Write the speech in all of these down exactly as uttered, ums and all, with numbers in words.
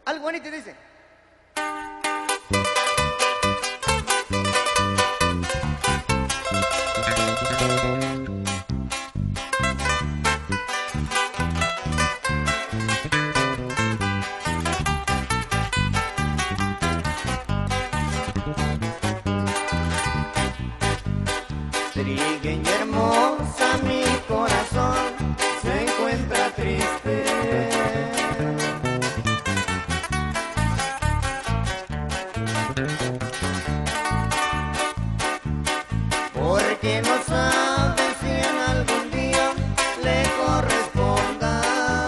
Algo bonito dice. Trigueña hermosa, mi corazón se encuentra triste. Porque no sabe si en algún día le corresponda.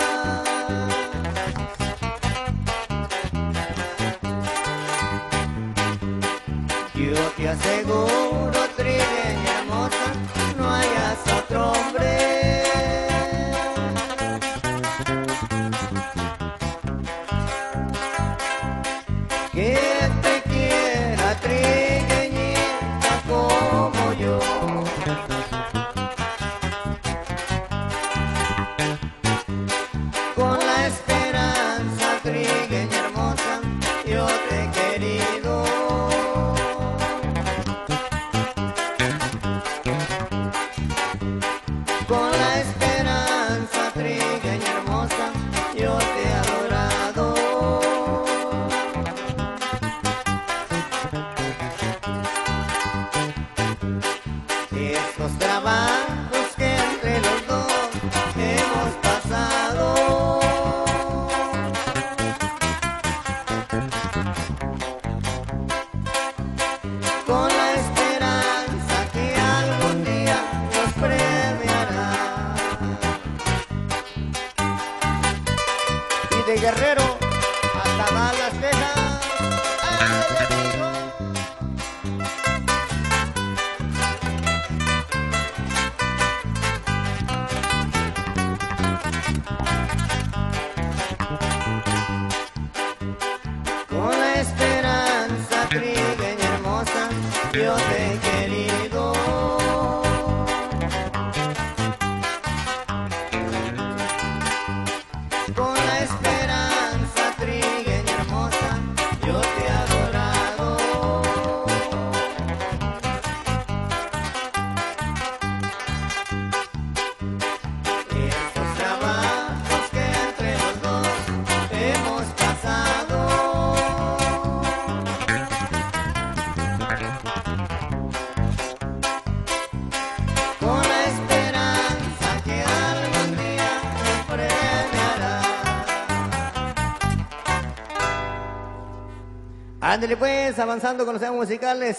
Yo te aseguro, trigueña hermosa, no hayas otro hombre. Que te quiera, trigueñita, como yo. Con la esperanza, trigueña hermosa, yo te he querido. Con la esperanza, trigueña hermosa, yo te he adorado. Estos trabajos que entre los dos hemos pasado, con la esperanza que algún día nos premiará. Y de Guerrero hasta Dallas, Texas. ¡Ay, amigo! Con la esperanza, trigueña hermosa, yo te he querido. Con la esperanza, trigueña hermosa, yo te he adorado. Estos trabajos que entre los dos hemos pasado, con la esperanza que algún día nos premiará. Ándale pues, avanzando con los temas musicales.